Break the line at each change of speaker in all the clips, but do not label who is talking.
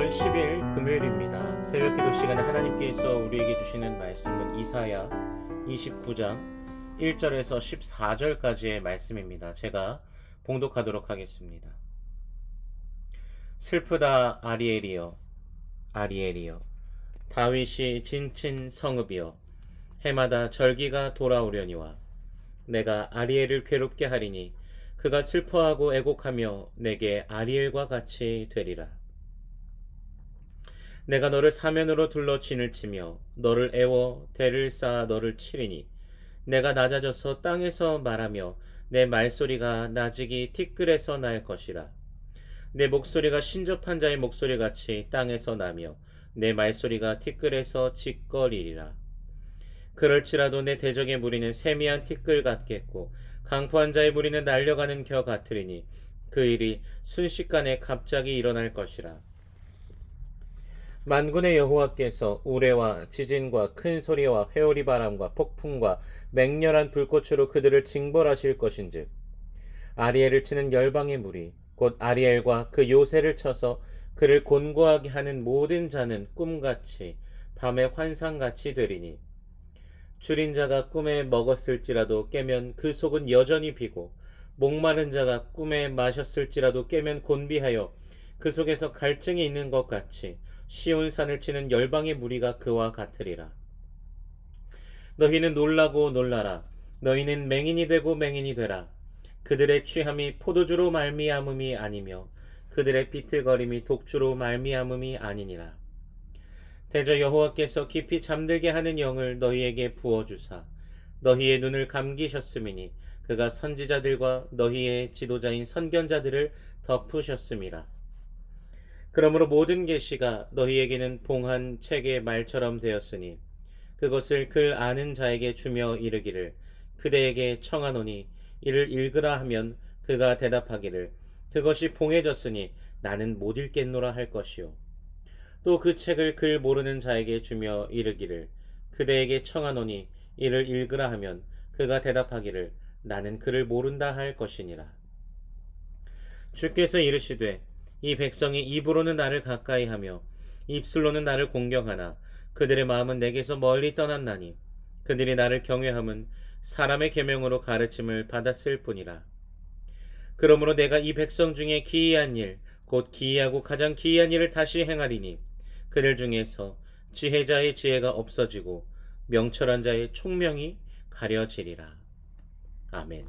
10일 금요일입니다. 새벽기도 시간에 하나님께서 우리에게 주시는 말씀은 이사야 29장 1절에서 14절까지의 말씀입니다. 제가 봉독하도록 하겠습니다. 슬프다 아리엘이여, 아리엘이여, 다윗이 진친 성읍이여, 해마다 절기가 돌아오려니와 내가 아리엘을 괴롭게 하리니 그가 슬퍼하고 애곡하며 내게 아리엘과 같이 되리라. 내가 너를 사면으로 둘러 진을 치며 너를 애워 대를 쌓아 너를 치리니 내가 낮아져서 땅에서 말하며 내 말소리가 나직이 티끌에서 날 것이라. 내 목소리가 신접한 자의 목소리같이 땅에서 나며 내 말소리가 티끌에서 짓거리리라. 그럴지라도 내 대적의 무리는 세미한 티끌 같겠고 강포한 자의 무리는 날려가는 겨 같으리니 그 일이 순식간에 갑자기 일어날 것이라. 만군의 여호와께서 우레와 지진과 큰 소리와 회오리 바람과 폭풍과 맹렬한 불꽃으로 그들을 징벌하실 것인즉 아리엘을 치는 열방의 무리 곧 아리엘과 그 요새를 쳐서 그를 곤고하게 하는 모든 자는 꿈같이 밤의 환상같이 되리니 줄인 자가 꿈에 먹었을지라도 깨면 그 속은 여전히 비고 목마른 자가 꿈에 마셨을지라도 깨면 곤비하여 그 속에서 갈증이 있는 것 같이 시온 산을 치는 열방의 무리가 그와 같으리라. 너희는 놀라고 놀라라. 너희는 맹인이 되고 맹인이 되라. 그들의 취함이 포도주로 말미암음이 아니며 그들의 비틀거림이 독주로 말미암음이 아니니라. 대저 여호와께서 깊이 잠들게 하는 영을 너희에게 부어주사 너희의 눈을 감기셨음이니 그가 선지자들과 너희의 지도자인 선견자들을 덮으셨음이라. 그러므로 모든 계시가 너희에게는 봉한 책의 말처럼 되었으니 그것을 글 아는 자에게 주며 이르기를 그대에게 청하노니 이를 읽으라 하면 그가 대답하기를 그것이 봉해졌으니 나는 못 읽겠노라 할 것이요. 또 그 책을 글 모르는 자에게 주며 이르기를 그대에게 청하노니 이를 읽으라 하면 그가 대답하기를 나는 그를 모른다 할 것이니라. 주께서 이르시되 이 백성이 입으로는 나를 가까이 하며 입술로는 나를 공경하나 그들의 마음은 내게서 멀리 떠났나니 그들이 나를 경외함은 사람의 계명으로 가르침을 받았을 뿐이라. 그러므로 내가 이 백성 중에 기이한 일 곧 기이하고 가장 기이한 일을 다시 행하리니 그들 중에서 지혜자의 지혜가 없어지고 명철한 자의 총명이 가려지리라. 아멘.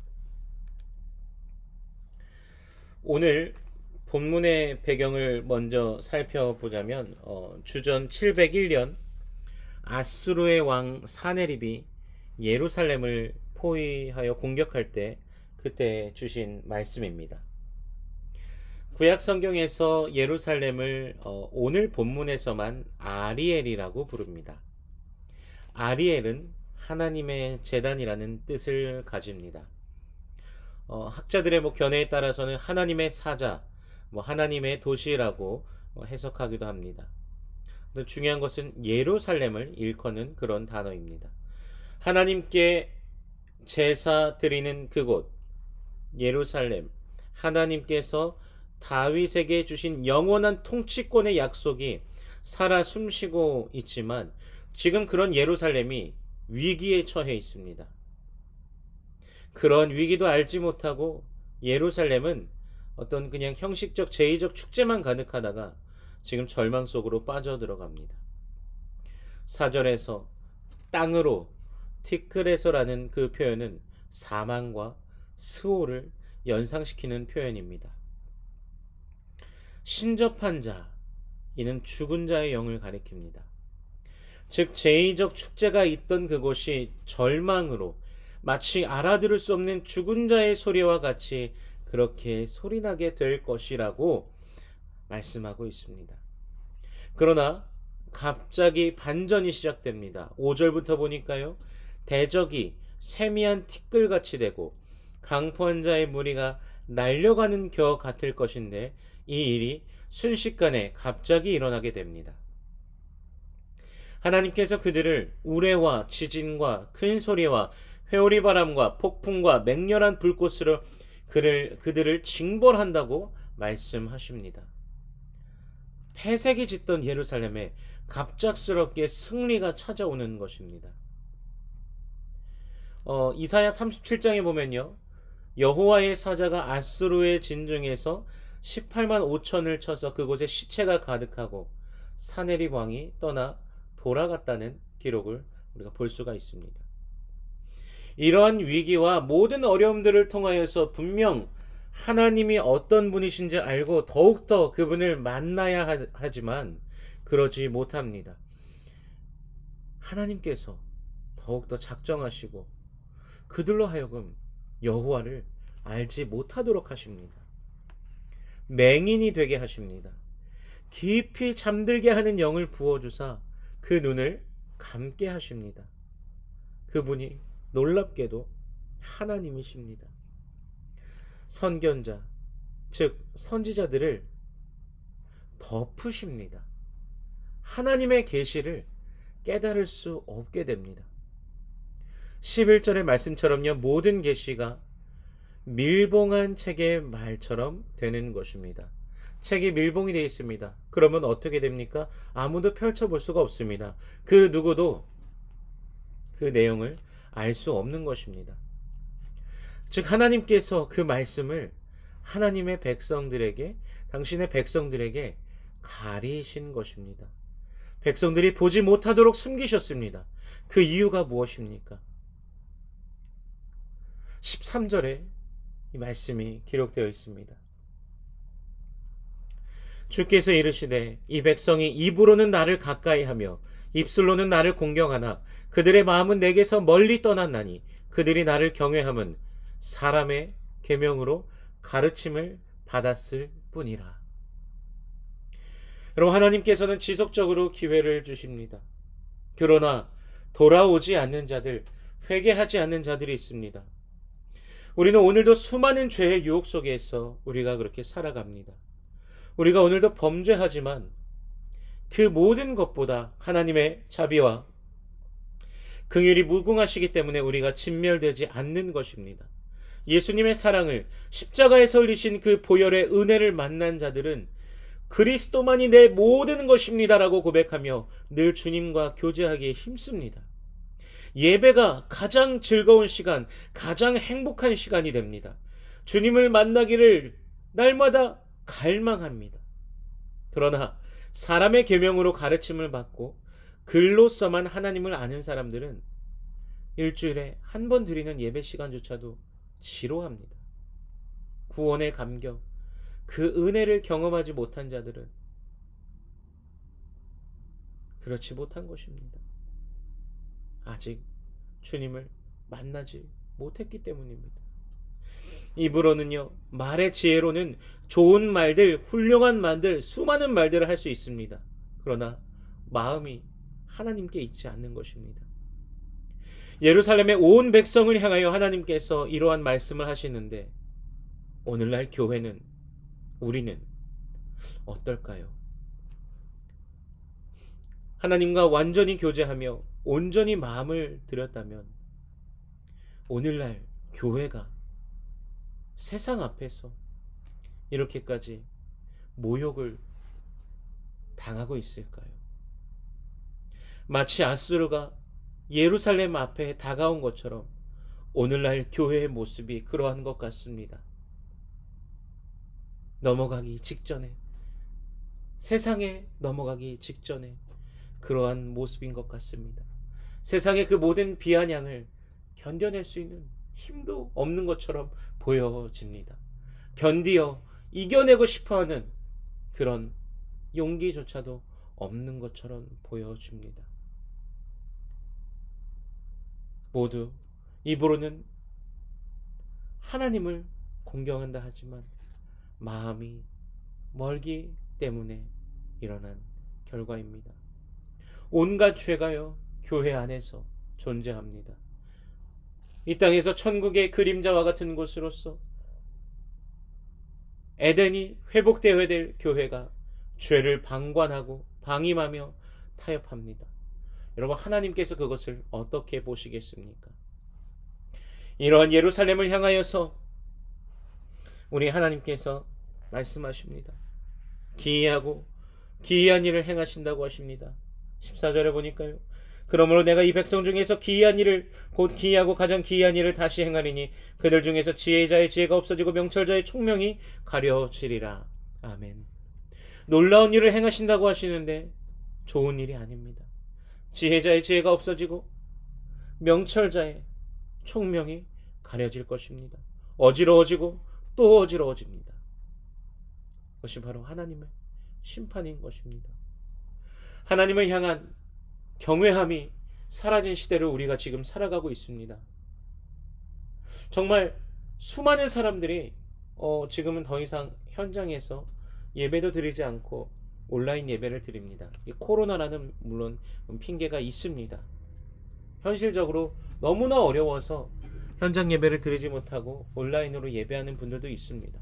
오늘 본문의 배경을 먼저 살펴보자면 주전 701년 아수르의 왕 사네립이 예루살렘을 포위하여 공격할 때 그때 주신 말씀입니다. 구약 성경에서 예루살렘을 오늘 본문에서만 아리엘이라고 부릅니다. 아리엘은 하나님의 제단이라는 뜻을 가집니다. 학자들의 견해에 따라서는 하나님의 사자, 하나님의 도시라고 해석하기도 합니다. 중요한 것은 예루살렘을 일컫는 그런 단어입니다. 하나님께 제사 드리는 그곳 예루살렘, 하나님께서 다윗에게 주신 영원한 통치권의 약속이 살아 숨쉬고 있지만 지금 그런 예루살렘이 위기에 처해 있습니다. 그런 위기도 알지 못하고 예루살렘은 어떤 그냥 형식적 제의적 축제만 가득하다가 지금 절망 속으로 빠져들어갑니다. 4절에서 땅으로 티끌에서라는 그 표현은 사망과 스호를 연상시키는 표현입니다. 신접한 자, 이는 죽은 자의 영을 가리킵니다. 즉 제의적 축제가 있던 그곳이 절망으로 마치 알아들을 수 없는 죽은 자의 소리와 같이 그렇게 소리나게 될 것이라고 말씀하고 있습니다. 그러나 갑자기 반전이 시작됩니다. 5절부터 보니까요. 대적이 세미한 티끌같이 되고 강포한 자의 무리가 날려가는 겨 같을 것인데 이 일이 순식간에 갑자기 일어나게 됩니다. 하나님께서 그들을 우레와 지진과 큰 소리와 회오리 바람과 폭풍과 맹렬한 불꽃으로 그들을 징벌한다고 말씀하십니다. 폐색이 짙던 예루살렘에 갑작스럽게 승리가 찾아오는 것입니다. 이사야 37장에 보면요, 여호와의 사자가 아수르의 진중에서 18만 5천을 쳐서 그곳에 시체가 가득하고 사네립 왕이 떠나 돌아갔다는 기록을 우리가 볼 수가 있습니다. 이러한 위기와 모든 어려움들을 통하여서 분명 하나님이 어떤 분이신지 알고 더욱더 그분을 만나야 하지만 그러지 못합니다. 하나님께서 더욱더 작정하시고 그들로 하여금 여호와를 알지 못하도록 하십니다. 맹인이 되게 하십니다. 깊이 잠들게 하는 영을 부어주사 그 눈을 감게 하십니다. 그분이 놀랍게도 하나님이십니다. 선견자, 즉 선지자들을 덮으십니다. 하나님의 계시를 깨달을 수 없게 됩니다. 11절의 말씀처럼요, 모든 계시가 밀봉한 책의 말처럼 되는 것입니다. 책이 밀봉이 되어 있습니다. 그러면 어떻게 됩니까? 아무도 펼쳐볼 수가 없습니다. 그 누구도 그 내용을 알 수 없는 것입니다. 즉 하나님께서 그 말씀을 하나님의 백성들에게, 당신의 백성들에게 가리신 것입니다. 백성들이 보지 못하도록 숨기셨습니다. 그 이유가 무엇입니까? 13절에 이 말씀이 기록되어 있습니다. 주께서 이르시되 이 백성이 입으로는 나를 가까이하며 입술로는 나를 공경하나 그들의 마음은 내게서 멀리 떠났나니 그들이 나를 경외함은 사람의 계명으로 가르침을 받았을 뿐이라. 여러분, 하나님께서는 지속적으로 기회를 주십니다. 그러나 돌아오지 않는 자들, 회개하지 않는 자들이 있습니다. 우리는 오늘도 수많은 죄의 유혹 속에서 우리가 그렇게 살아갑니다. 우리가 오늘도 범죄하지만 그 모든 것보다 하나님의 자비와 긍휼이 무궁하시기 때문에 우리가 진멸되지 않는 것입니다. 예수님의 사랑을, 십자가에서 흘리신 그 보혈의 은혜를 만난 자들은 그리스도만이 내 모든 것입니다라고 고백하며 늘 주님과 교제하기에 힘씁니다. 예배가 가장 즐거운 시간, 가장 행복한 시간이 됩니다. 주님을 만나기를 날마다 갈망합니다. 그러나 사람의 계명으로 가르침을 받고 글로서만 하나님을 아는 사람들은 일주일에 한 번 드리는 예배 시간조차도 지루합니다. 구원의 감격, 그 은혜를 경험하지 못한 자들은 그렇지 못한 것입니다. 아직 주님을 만나지 못했기 때문입니다. 입으로는요, 말의 지혜로는 좋은 말들, 훌륭한 말들, 수많은 말들을 할 수 있습니다. 그러나 마음이 하나님께 있지 않는 것입니다. 예루살렘의 온 백성을 향하여 하나님께서 이러한 말씀을 하시는데 오늘날 교회는, 우리는 어떨까요? 하나님과 완전히 교제하며 온전히 마음을 들였다면 오늘날 교회가 세상 앞에서 이렇게까지 모욕을 당하고 있을까요? 마치 아수르가 예루살렘 앞에 다가온 것처럼 오늘날 교회의 모습이 그러한 것 같습니다. 넘어가기 직전에, 세상에 넘어가기 직전에 그러한 모습인 것 같습니다. 세상의 그 모든 비아냥을 견뎌낼 수 있는 힘도 없는 것처럼 보여집니다. 견디어 이겨내고 싶어하는 그런 용기조차도 없는 것처럼 보여집니다. 모두 입으로는 하나님을 공경한다 하지만 마음이 멀기 때문에 일어난 결과입니다. 온갖 죄가요, 교회 안에서 존재합니다. 이 땅에서 천국의 그림자와 같은 곳으로서 에덴이 회복되어야 될 교회가 죄를 방관하고 방임하며 타협합니다. 여러분, 하나님께서 그것을 어떻게 보시겠습니까? 이러한 예루살렘을 향하여서 우리 하나님께서 말씀하십니다. 기이하고 기이한 일을 행하신다고 하십니다. 14절에 보니까요. 그러므로 내가 이 백성 중에서 기이한 일을 곧 기이하고 가장 기이한 일을 다시 행하리니 그들 중에서 지혜자의 지혜가 없어지고 명철자의 총명이 가려지리라. 아멘. 놀라운 일을 행하신다고 하시는데 좋은 일이 아닙니다. 지혜자의 지혜가 없어지고 명철자의 총명이 가려질 것입니다. 어지러워지고 또 어지러워집니다. 그것이 바로 하나님의 심판인 것입니다. 하나님을 향한 경외함이 사라진 시대를 우리가 지금 살아가고 있습니다. 정말 수많은 사람들이 지금은 더 이상 현장에서 예배도 드리지 않고 온라인 예배를 드립니다. 이 코로나라는 물론 핑계가 있습니다. 현실적으로 너무나 어려워서 현장 예배를 드리지 못하고 온라인으로 예배하는 분들도 있습니다.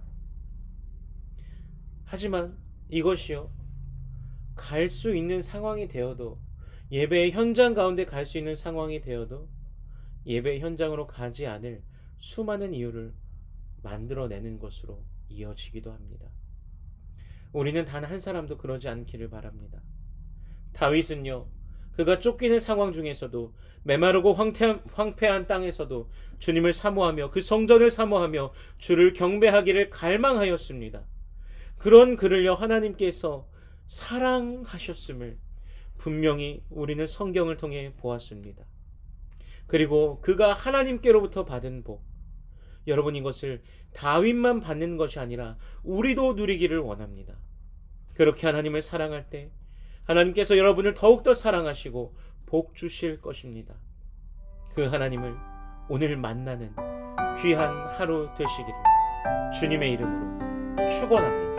하지만 이것이요, 갈 수 있는 상황이 되어도, 예배의 현장 가운데 갈 수 있는 상황이 되어도 예배 현장으로 가지 않을 수많은 이유를 만들어내는 것으로 이어지기도 합니다. 우리는 단 한 사람도 그러지 않기를 바랍니다. 다윗은요, 그가 쫓기는 상황 중에서도, 메마르고 황폐한 땅에서도 주님을 사모하며 그 성전을 사모하며 주를 경배하기를 갈망하였습니다. 그런 그를요, 하나님께서 사랑하셨음을 분명히 우리는 성경을 통해 보았습니다. 그리고 그가 하나님께로부터 받은 복, 여러분, 이것을 다윗만 받는 것이 아니라 우리도 누리기를 원합니다. 그렇게 하나님을 사랑할 때 하나님께서 여러분을 더욱더 사랑하시고 복 주실 것입니다. 그 하나님을 오늘 만나는 귀한 하루 되시기를 주님의 이름으로 축원합니다.